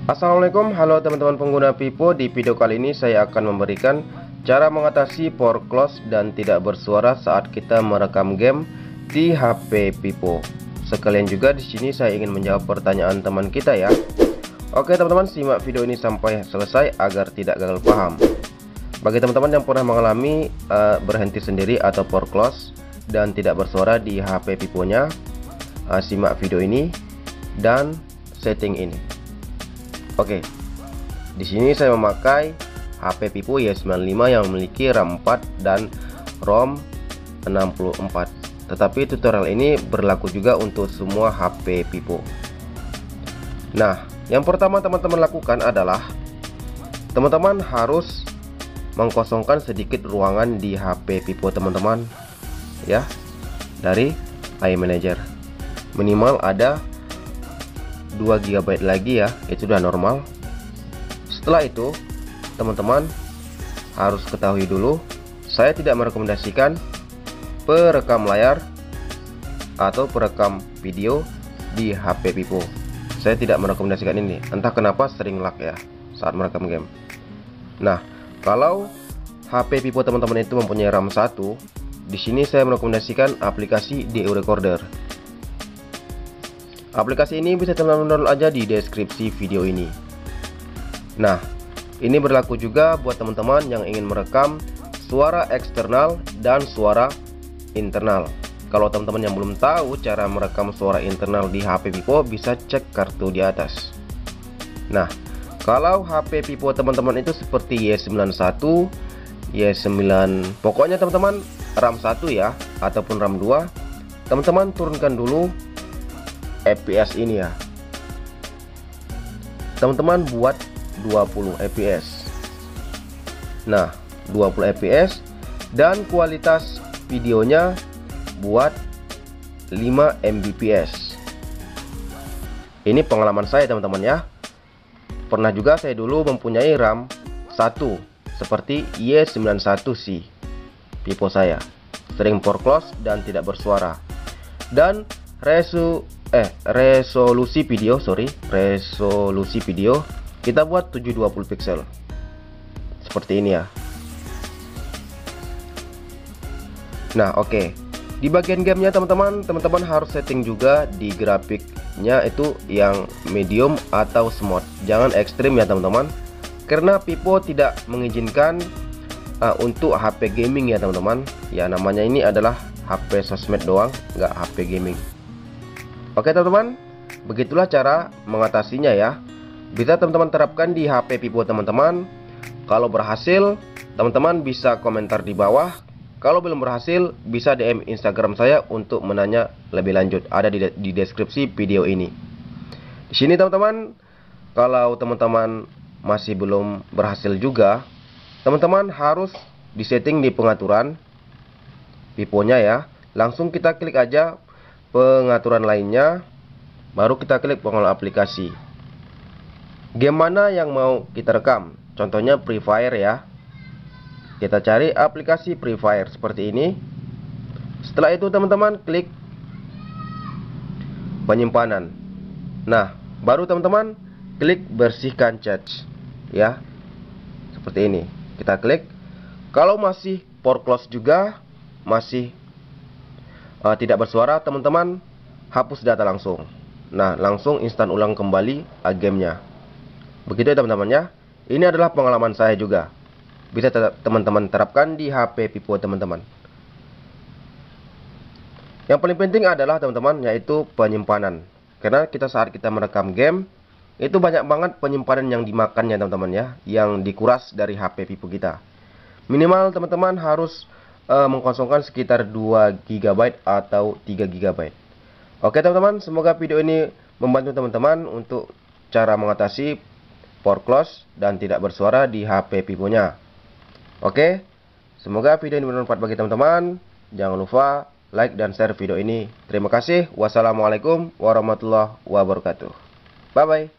Assalamualaikum, halo teman-teman pengguna Pipo. Di video kali ini saya akan memberikan cara mengatasi power close dan tidak bersuara saat kita merekam game di HP Pipo. Sekalian juga di sini saya ingin menjawab pertanyaan teman kita ya. Oke teman-teman, simak video ini sampai selesai agar tidak gagal paham. Bagi teman-teman yang pernah mengalami berhenti sendiri atau power close dan tidak bersuara di HP Piponya, simak video ini dan setting ini. Oke, di sini saya memakai HP Pipo Y95 yang memiliki RAM 4 dan ROM 64. Tetapi tutorial ini berlaku juga untuk semua HP Pipo. Nah, yang pertama teman-teman lakukan adalah teman-teman harus mengkosongkan sedikit ruangan di HP Pipo teman-teman, ya, dari iManager. Minimal ada 2 GB lagi ya, itu udah normal. Setelah itu teman-teman harus ketahui dulu, saya tidak merekomendasikan perekam layar atau perekam video di HP Pipo. Saya tidak merekomendasikan ini, entah kenapa sering lag ya saat merekam game. Nah, kalau HP Pipo teman-teman itu mempunyai RAM 1, di sini saya merekomendasikan aplikasi DU Recorder. Aplikasi ini bisa teman-teman download aja di deskripsi video ini. Nah, ini berlaku juga buat teman-teman yang ingin merekam suara eksternal dan suara internal. Kalau teman-teman yang belum tahu cara merekam suara internal di HP Pipo, bisa cek kartu di atas. Nah, kalau HP Pipo teman-teman itu seperti Y91, Y9, pokoknya teman-teman RAM 1 ya, ataupun RAM 2, teman-teman turunkan dulu FPS ini ya. Teman-teman buat 20 fps. Nah, 20 fps dan kualitas videonya buat 5 Mbps. Ini pengalaman saya teman-teman ya. Pernah juga saya dulu mempunyai RAM 1 seperti Y91C Pipo saya. Sering power close dan tidak bersuara. Dan resolusi video kita buat 720 pixel seperti ini ya. Nah, oke. Di bagian gamenya teman-teman harus setting juga di grafiknya itu yang medium atau smooth, jangan ekstrim ya teman-teman, karena Pipo tidak mengizinkan untuk HP gaming ya teman-teman. Ya, namanya ini adalah HP sosmed doang, nggak HP gaming. Oke teman-teman, begitulah cara mengatasinya ya. Bisa teman-teman terapkan di HP Pipo teman-teman. Kalau berhasil, teman-teman bisa komentar di bawah. Kalau belum berhasil, bisa DM Instagram saya untuk menanya lebih lanjut. Ada di deskripsi video ini. Di sini teman-teman, kalau teman-teman masih belum berhasil juga, teman-teman harus disetting di pengaturan Piponya ya. Langsung kita klik aja pengaturan lainnya, baru kita klik pengelola aplikasi. Game mana yang mau kita rekam? Contohnya Free Fire ya. Kita cari aplikasi Free Fire seperti ini. Setelah itu teman-teman klik penyimpanan. Nah, baru teman-teman klik bersihkan cache ya. Seperti ini. Kita klik. Kalau masih power close juga, masih tidak bersuara, teman-teman hapus data langsung. Nah, langsung instan ulang kembali gamenya. Begitu ya teman-teman ya. Ini adalah pengalaman saya juga. Bisa teman-teman terapkan di HP Pipo teman-teman. Yang paling penting adalah teman-teman, yaitu penyimpanan. Karena saat kita merekam game, itu banyak banget penyimpanan yang dimakannya teman-teman ya, yang dikuras dari HP Pipo kita. Minimal teman-teman harus mengkosongkan sekitar 2 GB atau 3 GB. Oke teman-teman, semoga video ini membantu teman-teman untuk cara mengatasi power close dan tidak bersuara di HP Piponya. Oke, semoga video ini bermanfaat bagi teman-teman. Jangan lupa like dan share video ini. Terima kasih. Wassalamualaikum warahmatullahi wabarakatuh. Bye bye.